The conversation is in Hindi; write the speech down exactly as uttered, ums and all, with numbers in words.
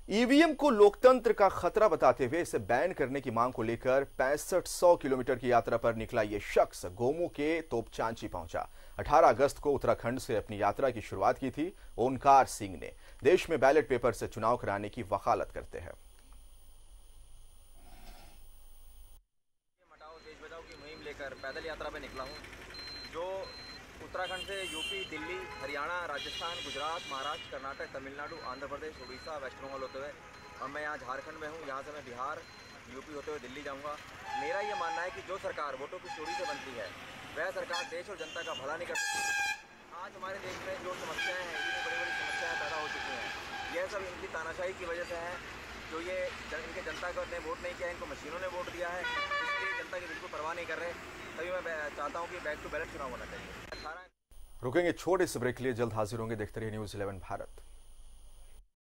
ईवीएम को लोकतंत्र का खतरा बताते हुए इसे बैन करने की मांग को लेकर पैंसठ सौ किलोमीटर की यात्रा पर निकला ये शख्स गोमो के तोपचांची पहुंचा। अठारह अगस्त को उत्तराखंड से अपनी यात्रा की शुरुआत की थी। ओंकार सिंह ने देश में बैलेट पेपर से चुनाव कराने की वकालत करते हैं। देश बचाओ की मुहिम लेकर पैदल यात्रा पे निकला हूँ, जो उत्तराखंड से यूपी, दिल्ली, हरियाणा, राजस्थान, गुजरात, महाराष्ट्र, कर्नाटक, तमिलनाडु, आंध्र प्रदेश, उड़ीसा, वेस्ट बंगाल होते हुए और मैं यहाँ झारखंड में हूँ। यहाँ से मैं बिहार, यूपी होते हुए दिल्ली जाऊँगा। मेरा ये मानना है कि जो सरकार वोटों की चोरी से बनती है, वह सरकार देश और जनता का भला नहीं कर सकती। आज हमारे देश में जो समस्याएँ हैं, इतनी बड़ी बड़ी समस्याएँ पैदा हो चुकी हैं, यह सब इनकी तानाशाही की वजह से है। जो ये जन, इनके जनता को ने वोट नहीं किया, इनको मशीनों ने वोट दिया है, इसलिए जनता की बिल्कुल परवाह नहीं कर रहे। तभी मैं चाहता हूँ कि बैक टू बैलेट चुनाव होना चाहिए। रुकेंगे छोटे से ब्रेक के लिए, जल्द हाजिर होंगे। देखते रहिए न्यूज़ इलेवन भारत।